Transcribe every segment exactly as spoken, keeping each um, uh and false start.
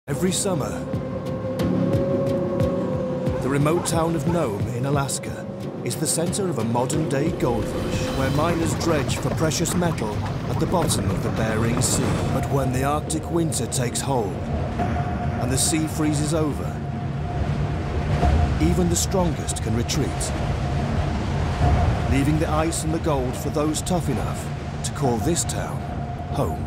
Every summer, the remote town of Nome in Alaska is the center of a modern-day gold rush where miners dredge for precious metal at the bottom of the Bering Sea. But when the Arctic winter takes hold and the sea freezes over, even the strongest can retreat, leaving the ice and the gold for those tough enough to call this town home.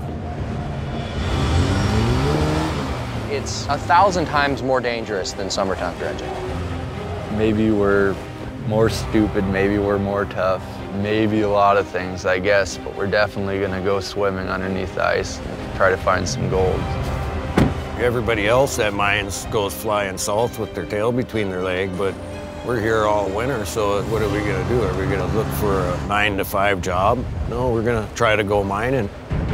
It's a thousand times more dangerous than summertime dredging. Maybe we're more stupid, maybe we're more tough, maybe a lot of things, I guess, but we're definitely gonna go swimming underneath the ice and try to find some gold. Everybody else that mines goes flying south with their tail between their legs, but we're here all winter, so what are we gonna do? Are we gonna look for a nine to five job? No, we're gonna try to go mining.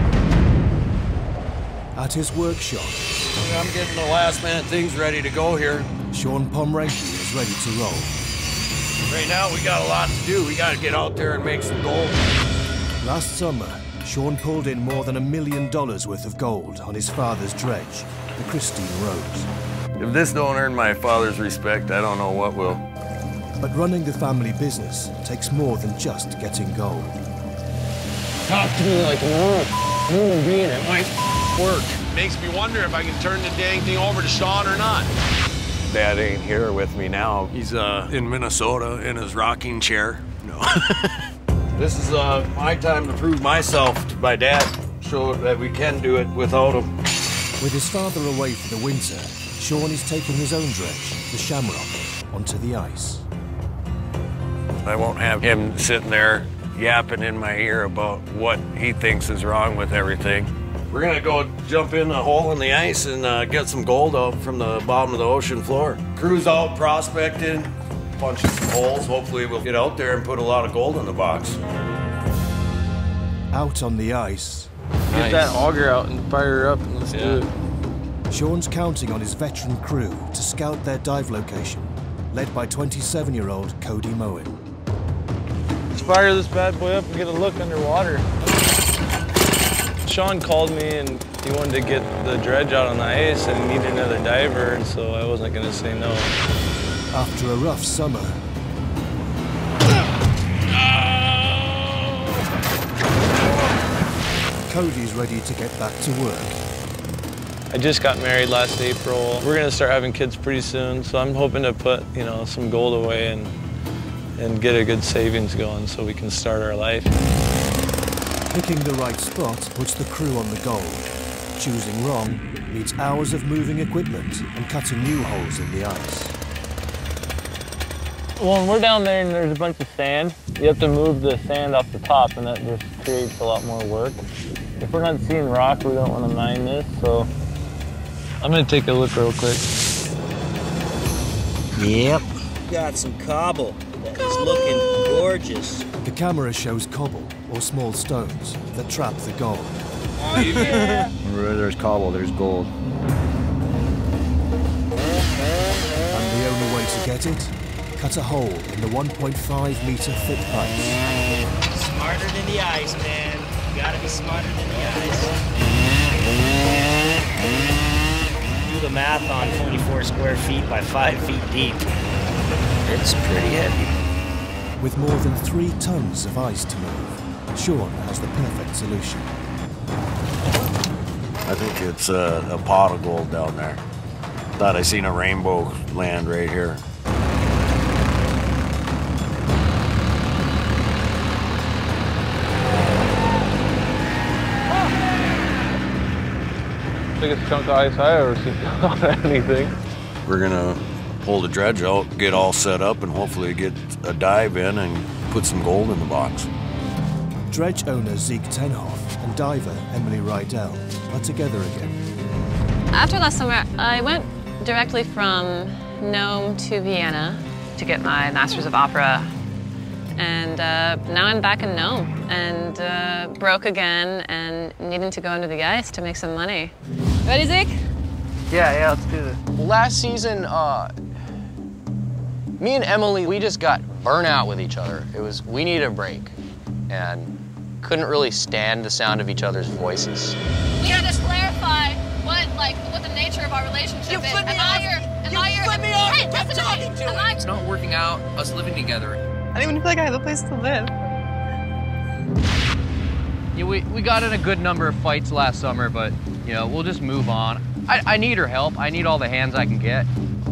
At his workshop, I'm getting the last minute things ready to go here. Sean Pomrenke is ready to roll. Right now, we got a lot to do. We gotta get out there and make some gold. Last summer, Sean pulled in more than a million dollars worth of gold on his father's dredge, the Christine Rose. If this don't earn my father's respect, I don't know what will. But running the family business takes more than just getting gold. Talk to me like a normal human being. It might work. Makes me wonder if I can turn the dang thing over to Sean or not. Dad ain't here with me now. He's uh, in Minnesota in his rocking chair. No. This is uh, my time to prove myself to my dad, show that we can do it without him. With his father away for the winter, Sean is taking his own dredge, the Shamrock, onto the ice. I won't have him sitting there yapping in my ear about what he thinks is wrong with everything. We're gonna go jump in a hole in the ice and uh, get some gold out from the bottom of the ocean floor. Cruise out prospecting, punch some holes. Hopefully we'll get out there and put a lot of gold in the box. Out on the ice, Get Nice. that auger out and fire her up and let's Yeah. do it. Sean's counting on his veteran crew to scout their dive location, led by twenty-seven-year-old Cody Moen. Let's fire this bad boy up and get a look underwater. Sean called me and he wanted to get the dredge out on the ice and he needed another diver, and so I wasn't gonna say no. After a rough summer, Cody's ready to get back to work. I just got married last April. We're gonna start having kids pretty soon, so I'm hoping to put, you know, some gold away and and get a good savings going so we can start our life. Picking the right spot puts the crew on the gold. Choosing wrong means hours of moving equipment and cutting new holes in the ice. Well, when we're down there and there's a bunch of sand, you have to move the sand off the top, and that just creates a lot more work. If we're not seeing rock, we don't want to mine this, so I'm gonna take a look real quick. Yep. Got some cobble. That is looking gorgeous. The camera shows cobble, or small stones, that trap the gold. Where there's cobble, there's gold. And the only way to get it? Cut a hole in the one point five meter thick ice. Smarter than the ice, man. You gotta be smarter than the ice. Do the math on twenty-four square feet by five feet deep. It's pretty heavy. With more than three tons of ice to move, Sean has the perfect solution. I think it's a, a pot of gold down there. Thought I seen a rainbow land right here. Biggest chunk of ice I ever seen on anything. We're gonna pull the dredge out, get all set up, and hopefully get a dive in and put some gold in the box. Dredge owner Zeke Tenhoff and diver Emily Rydell are together again. After last summer, I went directly from Nome to Vienna to get my Masters of Opera. And uh, now I'm back in Nome and uh, broke again and needing to go under the ice to make some money. Ready, Zeke? Yeah, yeah, let's do this. Last season, uh, me and Emily, we just got burnt out with each other. It was, we needed a break and couldn't really stand the sound of each other's voices. We had to clarify what like what the nature of our relationship You is. flip me Am off. I your, am You I your, flip me off. Hey, Quit listen talking me. to Am me. I- It's not working out, us living together. I don't even feel like I have a place to live. Yeah, we, we got in a good number of fights last summer, but, you know, we'll just move on. I, I need her help. I need all the hands I can get.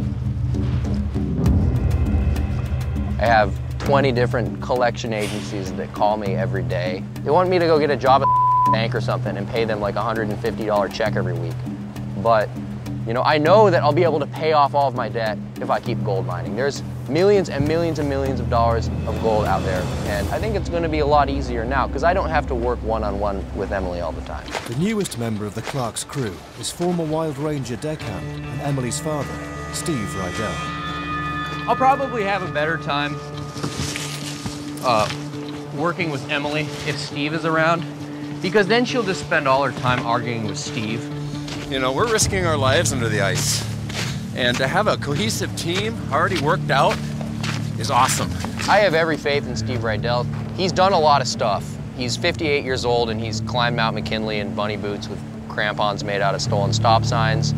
I have twenty different collection agencies that call me every day. They want me to go get a job at a bank or something and pay them like a one hundred fifty dollar check every week. But, you know, I know that I'll be able to pay off all of my debt if I keep gold mining. There's millions and millions and millions of dollars of gold out there, and I think it's going to be a lot easier now because I don't have to work one-on-one with Emily all the time. The newest member of the Clark's crew is former Wild Ranger deckhand and Emily's father, Steve Rydell. I'll probably have a better time uh, working with Emily if Steve is around, because then she'll just spend all her time arguing with Steve. You know, we're risking our lives under the ice. And to have a cohesive team already worked out is awesome. I have every faith in Steve Rydell. He's done a lot of stuff. He's fifty-eight years old and he's climbed Mount McKinley in bunny boots with crampons made out of stolen stop signs.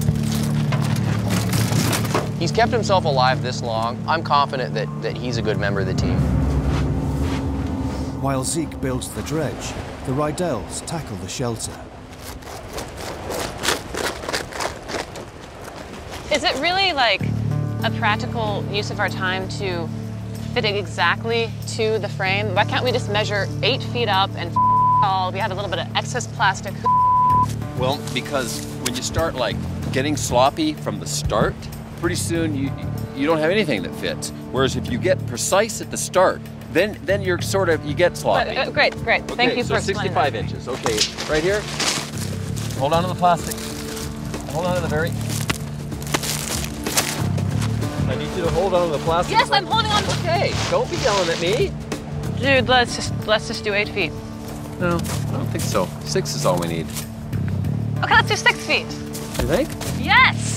He's kept himself alive this long. I'm confident that, that he's a good member of the team. While Zeke builds the dredge, the Rydells tackle the shelter. Is it really like a practical use of our time to fit it exactly to the frame? Why can't we just measure eight feet up and all? We had a little bit of excess plastic. Well, because when you start like getting sloppy from the start, pretty soon you you don't have anything that fits. Whereas if you get precise at the start, then then you're sort of you get sloppy. Uh, great, great. Okay, Thank you so for explaining sixty-five that. inches. Okay, right here. Hold on to the plastic. Hold on to the very. I need you to hold on to the plastic. Yes, I'm holding on. Okay, don't be yelling at me. Dude, let's just let's just do eight feet. No, I don't think so. Six is all we need. Okay, let's do six feet. You think? Yes.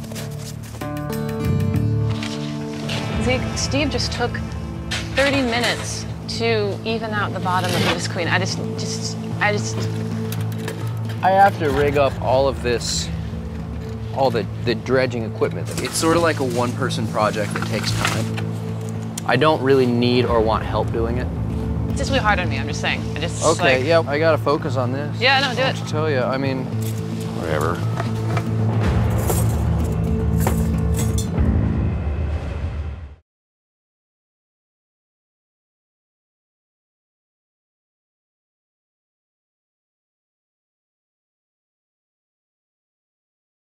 Zeke, Steve just took thirty minutes to even out the bottom of this queen. I just, just, I just. I have to rig up all of this, all the, the dredging equipment. It's sort of like a one-person project that takes time. I don't really need or want help doing it. It's just really hard on me. I'm just saying. I just. Okay, like, yeah, I gotta focus on this. Yeah, no, do I'll it. just tell you, I mean, Whatever.